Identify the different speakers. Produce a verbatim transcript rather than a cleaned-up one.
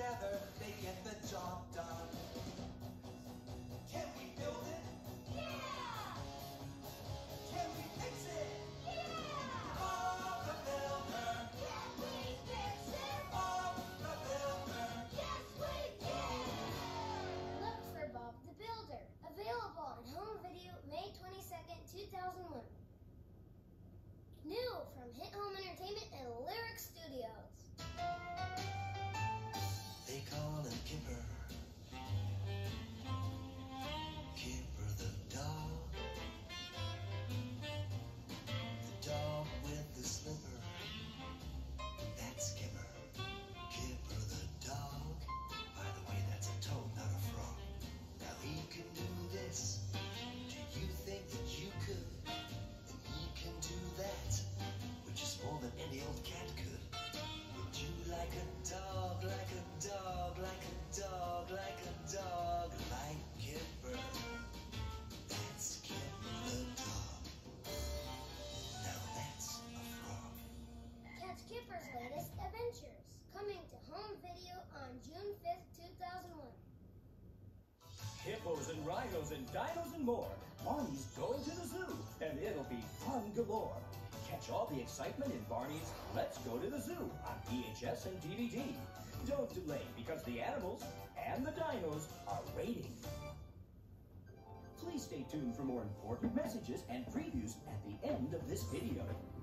Speaker 1: together, they get the job done. Can we build it?
Speaker 2: Yeah!
Speaker 1: Can we fix it?
Speaker 2: Yeah!
Speaker 1: Bob the Builder.
Speaker 2: Can we fix it?
Speaker 1: Bob the Builder.
Speaker 2: Yes, we can! Look for Bob the Builder. Available on home video May twenty-second, two thousand one. New from Hit Home Entertainment and Lyric Studios.
Speaker 3: They call him Kipper. Kipper the dog. The dog with the slipper. That's Kipper. Kipper the dog. By the way, that's a toad, not a frog. Now he can do this. Do you think that you could? And he can do that, which is more than any old cat could. Would you like a dog, like a dog, like a dog, like a dog, like Kipper? That's Kipper the dog. Now that's a frog.
Speaker 2: Catch Kipper's latest adventures. Coming to home video on June fifth, two thousand one.
Speaker 4: Hippos and rhinos and dinos and more. Barney's going to the zoo, and it'll be fun galore. Catch all the excitement in Barney's Let's Go to the Zoo on V H S and D V D. Don't delay, because the animals and the dinos are waiting. Please stay tuned for more important messages and previews at the end of this video.